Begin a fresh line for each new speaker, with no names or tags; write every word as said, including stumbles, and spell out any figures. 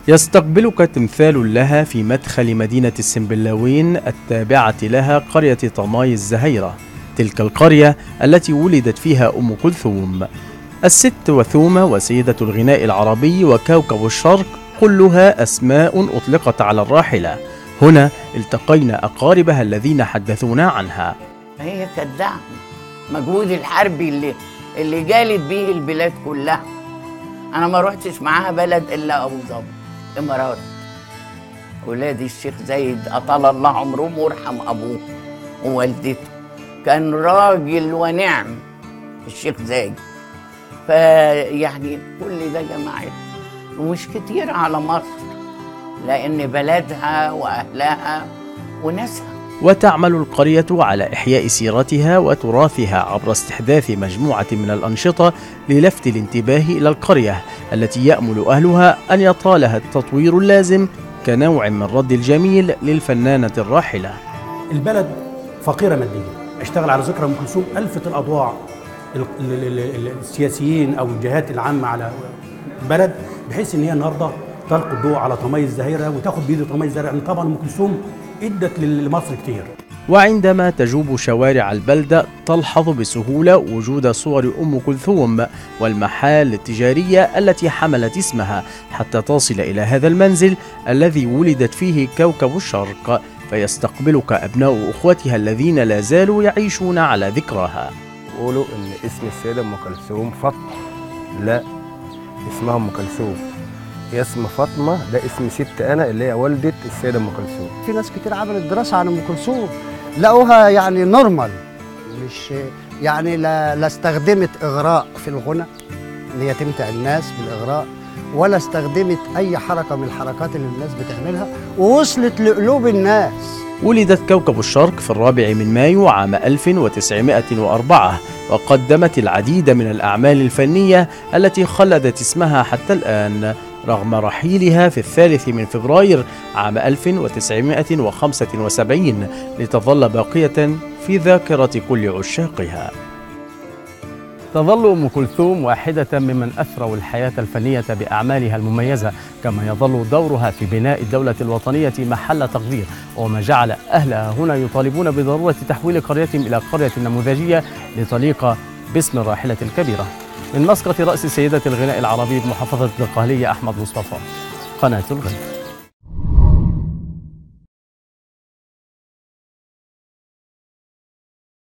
يستقبلك تمثال لها في مدخل مدينة السنبلاوين التابعة لها قرية طماي الزهيرة، تلك القرية التي ولدت فيها أم كلثوم. الست وثومة وسيدة الغناء العربي وكوكب الشرق كلها أسماء أطلقت على الراحلة. هنا التقينا أقاربها الذين حدثونا عنها.
هي كانت دعم مجهود الحربي اللي اللي جالت بيه البلاد كلها. أنا ما روحتش معاها بلد إلا أبو ظبي، إمارات. ولادي الشيخ زايد أطال الله عمره ويرحم أبوه ووالدته، كان راجل ونعم الشيخ زايد. فيعني كل ده جماعة ومش كتير على مصر، لأن بلدها وأهلها وناسها.
وتعمل القرية على إحياء سيرتها وتراثها عبر استحداث مجموعة من الأنشطة للفت الانتباه إلى القرية التي يأمل أهلها أن يطالها التطوير اللازم كنوع من رد الجميل للفنانة الراحلة.
البلد فقيرة ماديا، اشتغل على ذكرى أم كلثوم ألفت الأضواء السياسيين أو الجهات العامة على البلد، بحيث إن هي النهارده تلقي الضوء على طماي الزهيرة وتاخد بيد طماي الزهيرة، يعني طبعا أم كلثوم ادت لمصر كتير.
وعندما تجوب شوارع البلدة تلحظ بسهولة وجود صور أم كلثوم والمحال التجارية التي حملت اسمها حتى تصل إلى هذا المنزل الذي ولدت فيه كوكب الشرق، فيستقبلك أبناء أخوتها الذين لا زالوا يعيشون على ذكراها.
يقولوا إن اسم السيدة أم كلثوم فاطمة، لا اسمها أم كلثوم. اسم فاطمة ده اسم ست أنا اللي هي والدة السيدة أم كلثوم.
في ناس كتير عملت دراسة عن أم كلثوم لقوها يعني نورمال، مش يعني لا, لا استخدمت إغراء في الغنى إن هي تمتع الناس بالإغراء، ولا استخدمت أي حركة من الحركات اللي الناس بتعملها، ووصلت لقلوب الناس.
ولدت كوكب الشرق في الرابع من مايو عام ألف وتسعمائة وأربعة، وقدمت العديد من الأعمال الفنية التي خلدت اسمها حتى الآن رغم رحيلها في الثالث من فبراير عام ألف وتسعمائة وخمسة وسبعين، لتظل باقية في ذاكرة كل عشاقها. تظل أم كلثوم واحدة ممن أثروا الحياة الفنية بأعمالها المميزة، كما يظل دورها في بناء الدولة الوطنية محل تقدير، وما جعل أهلها هنا يطالبون بضرورة تحويل قريتهم إلى قرية نموذجية لتليق باسم الراحلة الكبيرة. من مسقط رأس سيدة الغناء العربي بمحافظة الدقهلية أحمد مصطفى، قناة الغد.